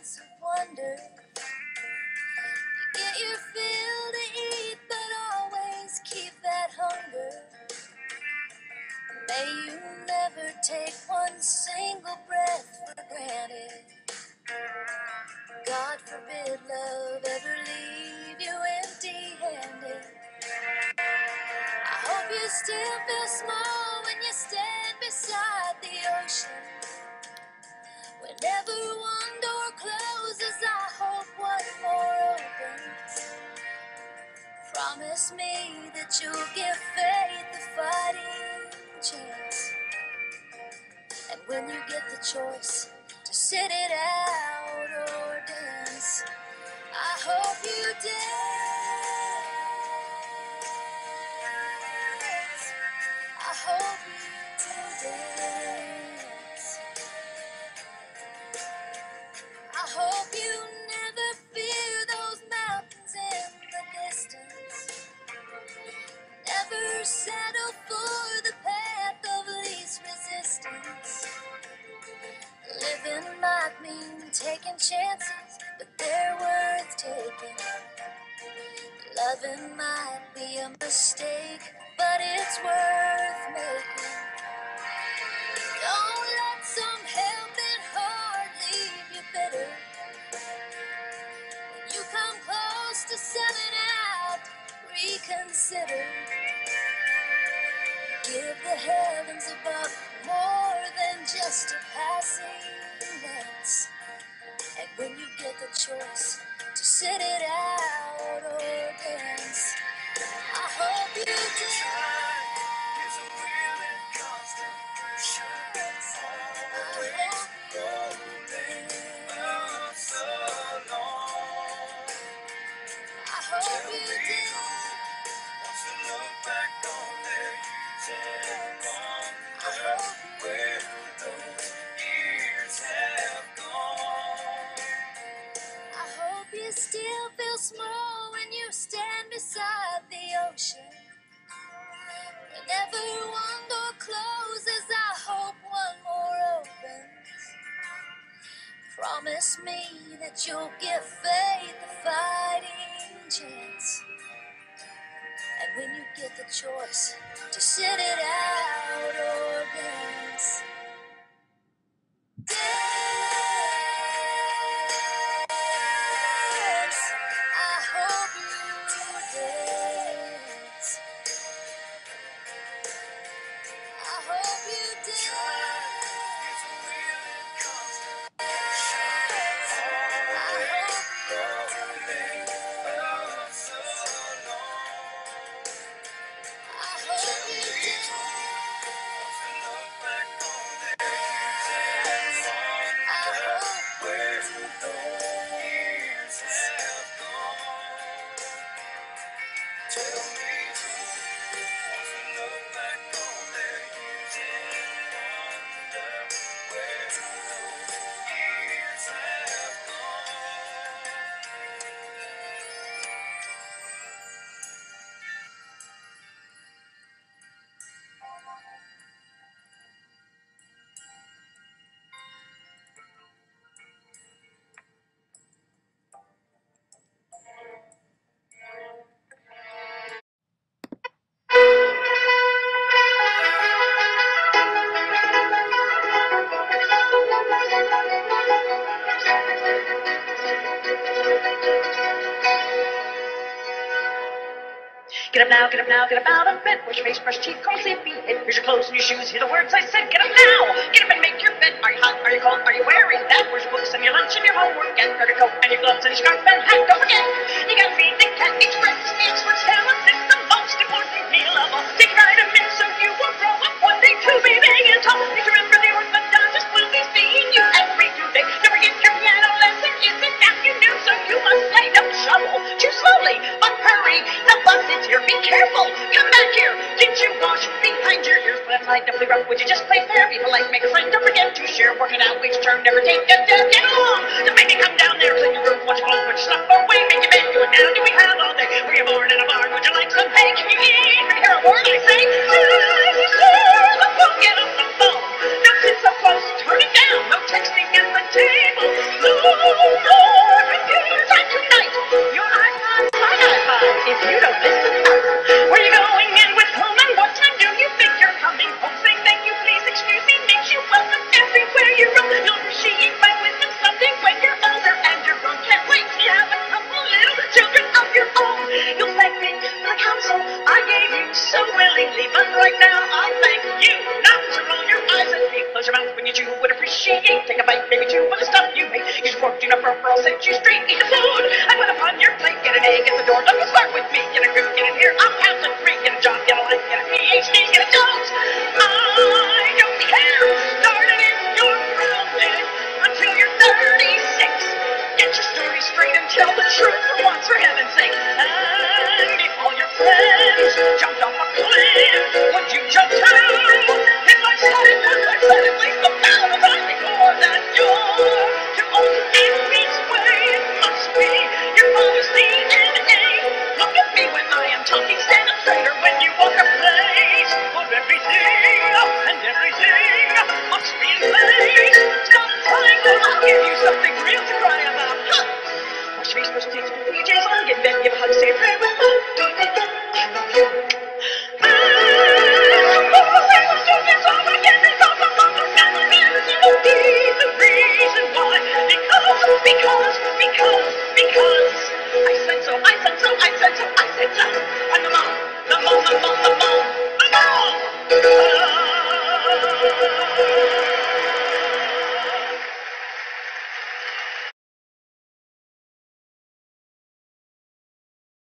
sense of wonder. You get your fill to eat, but always keep that hunger. May you never take one single breath for granted. God forbid love ever leave you empty-handed. I hope you still feel small when you stand beside the ocean. Whenever one door closes, I hope one more opens. Promise me that you'll give faith a fighting chance. And when you get the choice to sit it out or dance, I hope you dance. I hope you dance. I hope you never fear those mountains in the distance. Never settle for the path of least resistance. Living might mean taking chances, but they're worth taking. Loving might be a mistake, but it's worth making. Don't let some helping heart leave you bitter. When you come close to selling out, reconsider. Give the heavens above more than just a passing glance. And when you get the choice to sit it out or dance, I hope you dance. It's a real and constant pressure. I hope you dance so long. I hope you dance. Once you look back on their years and wonder where those years have gone. I hope you still feel small when you stand beside the ocean. Whenever one door closes, I hope one more opens. Promise me that you'll give faith a fighting chance. And when you get the choice to sit it out or dance, dance. I hope you dance. I hope you dance. Get up now, get up out of bed. Wash your face, brush your teeth, comb, sleepy head. Here's your clothes and your shoes, hear the words I said. Get up now, get up and make your bed. Are you hot, are you cold, are you wearing that? Where's your books and your lunch and your homework? Get your coat and your gloves and your scarf and hat. Don't forget, you gotta feed the cat. Each breakfast meals for talent is the most important meal of all. Take vitamins so you will grow up one day to be big and tall. Please remember the orthodontist will be seeing you every Tuesday. Don't forget your piano lesson is this afternoon, so you must say don't shovel too slowly, but hurry. The bus is here, be careful. Come back here. Did you wash behind your ears? But I'm definitely rough. Would you just play fair? Be polite, make a friend. Don't forget to share. Working out week's turn. Never take get along. Don't make me come down there. Clean your room. Watch your clothes. Put your stuff away. Make your bed. Do it now. Do we have all day? Were you born in a barn? Would you like some hay? Can you eat? Can you hear a word I say? The phone. Get off the phone. Don't sit so close. Turn it down. No texting at the table. more computer time tonight. Your iPod, my iPod, if you don't listen up. Where you going in with whom and what time do you think you're coming home? Say thank you, please, excuse me, makes you welcome everywhere you roam. You'll appreciate my wisdom someday when you're older and you're grown. Can't wait to have a couple little children of your own. You'll thank me for the counsel I gave you so willingly, but right now I'll thank you not to roll your eyes at me. Close your mouth when you chew, would appreciate. Take a bite, maybe two, of the stuff you make. You just worked in a proper, I'll set you straight. Eat the food I put upon your plate. Get an A, get the door, don't you start with me. Get a grip, get in here, I'll count to three. Get a job, get a life, get a PhD, get a dose. I don't care, starting if you're grounded until you're 36. Get your story straight and tell the truth for once, for heaven's sake. And if all your friends jumped off a cliff, would you jump too? If I said it once, I said at least 1,000 times before that you're too old to end this way. It must be your father's DNA. Look at me when I am talking, stand up straighter when you walk a place. For everything and everything must be in place. Stop crying or I'll give you something real to cry about. Wash your face, brush your teeth, put PJs on, get in bed, give a hug, say a prayer with love. Do it again, I love you. Because